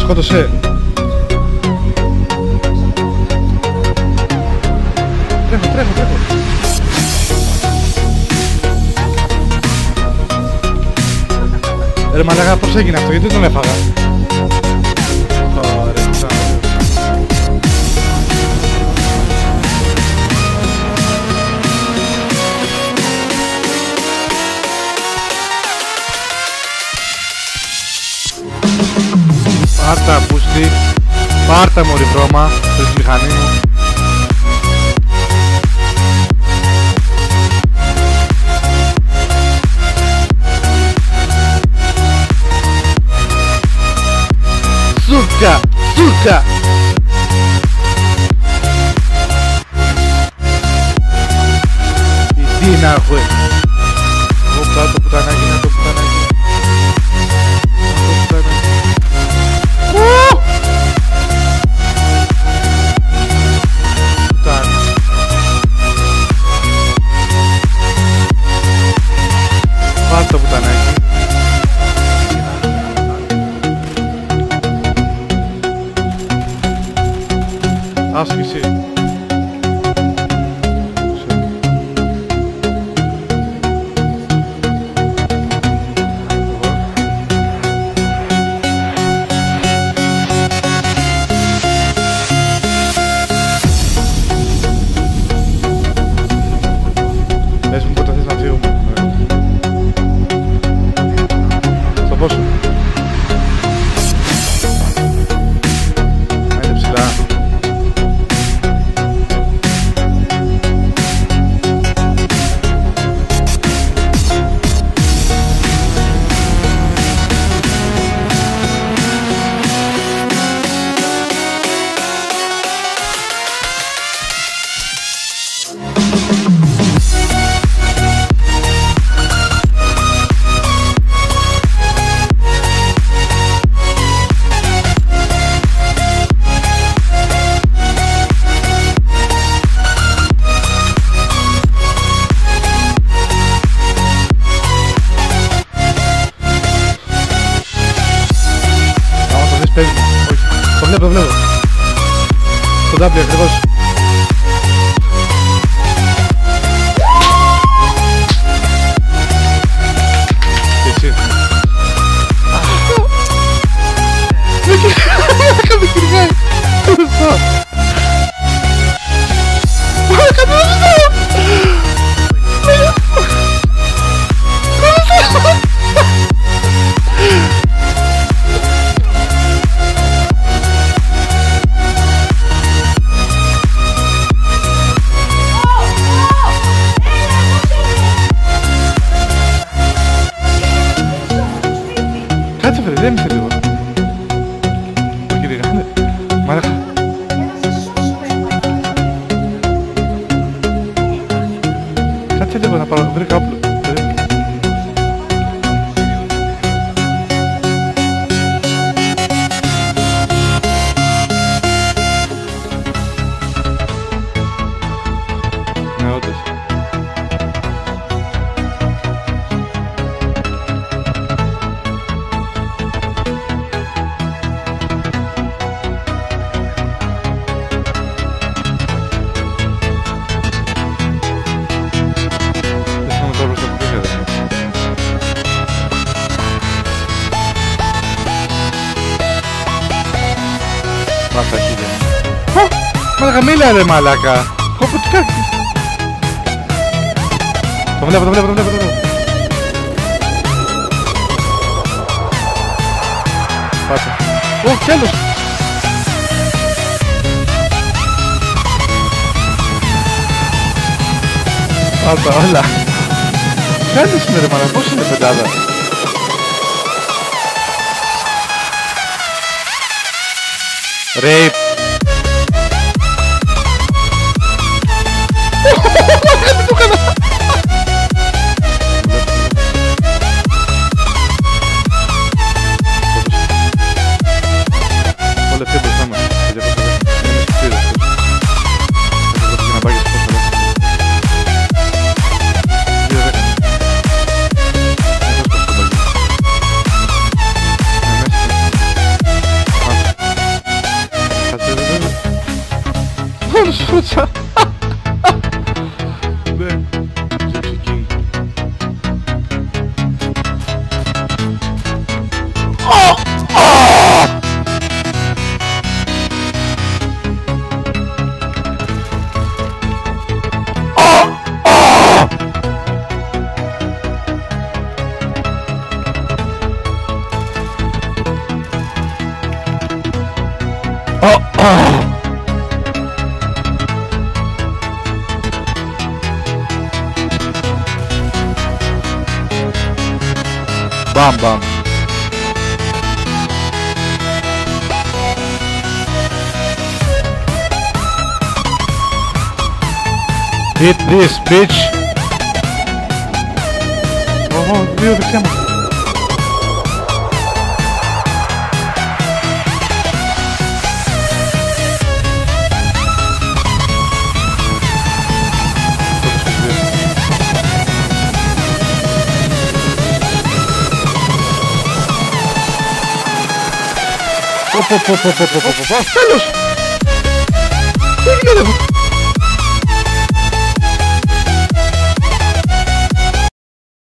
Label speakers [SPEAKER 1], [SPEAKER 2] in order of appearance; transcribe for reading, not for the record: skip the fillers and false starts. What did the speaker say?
[SPEAKER 1] σκότωσε. Τρέχω. Ρε μαλάκα, πώς έγινε αυτό, γιατί τον έφαγα? Πάρτα πούστη, πάρτα μωρή βρώμα, στη μηχανή μου. Σούκα! Τι να έχω. Όπα το πουτανάκι, να το πουτανάκι. Πάρ' το πουτανάκι. Άσκηση. Πες μου πότε θες να φύγουμε. Στο πόσο. Είναι ψηλά. Όχι, το βλέπω. Το W ακριβώς. Και εσύ. Με κυνηγάει. Κάτσε βρε, δεν είμαι λίγο. Όχι ρε, μαλάκα. Κάτσε λίγο να πάρω, βρήκα όπλο. Ναι, όντως. Πάτα χίλια. Μαλάκα, μίλα ρε μαλάκα. Κόπο τι κάνει. Το βλέπω. Πάτα. Ω, κι άλλος. Πάτα, όλα. Κάνεις με ρε μαλάκα, πώς είναι πεντάδα. Rape. Δεν το έκανα. Όλα πιο μπροστά μας. Είναι σκουπίδες. Θα το να πάγεις πώς θα λέω. 2-10. σκότωσα. Ναι. Gypsy King. Bam bam. Hit this bitch. Δύο δεξιά μου. Τέλος! Τι έγινε εδώ!